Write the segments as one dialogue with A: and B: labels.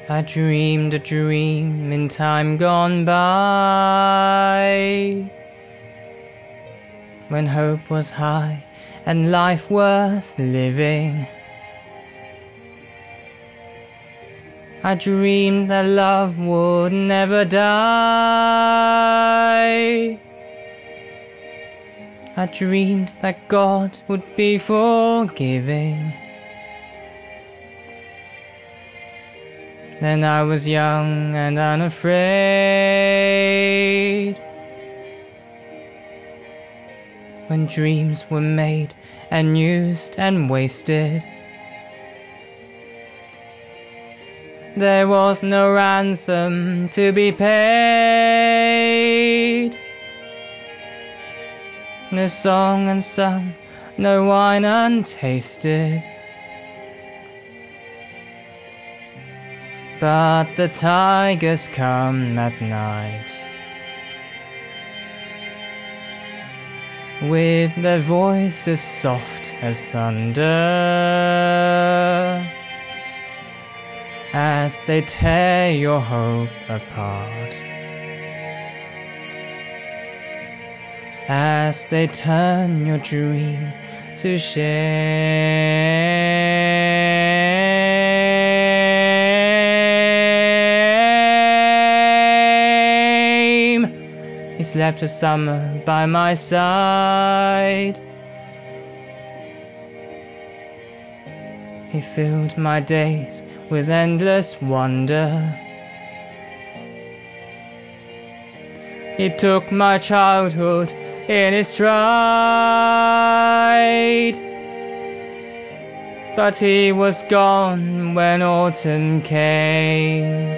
A: I dreamed a dream in time gone by, when hope was high and life worth living. I dreamed that love would never die. I dreamed that God would be forgiving. Then I was young and unafraid, when dreams were made and used and wasted. There was no ransom to be paid, no song unsung, no wine untasted. But the tigers come at night, with their voices soft as thunder, as they tear your hope apart, as they turn your dream to shame. He slept a summer by my side. He filled my days with endless wonder. He took my childhood in his stride, but he was gone when autumn came.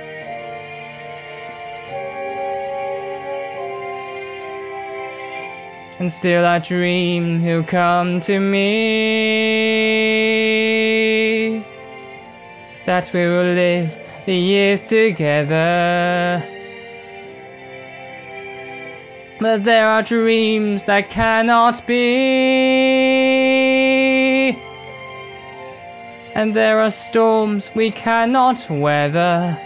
A: And still I dream he'll come to me, that we will live the years together. But there are dreams that cannot be, and there are storms we cannot weather.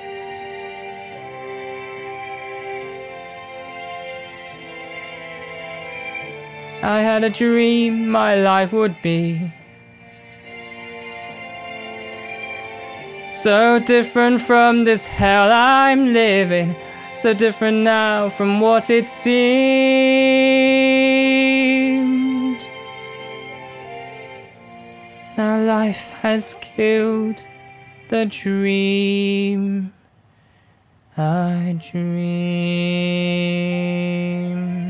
A: I had a dream my life would be so different from this hell I'm living, so different now from what it seemed. Now life has killed the dream I dreamed.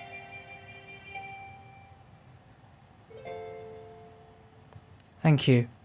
A: Thank you.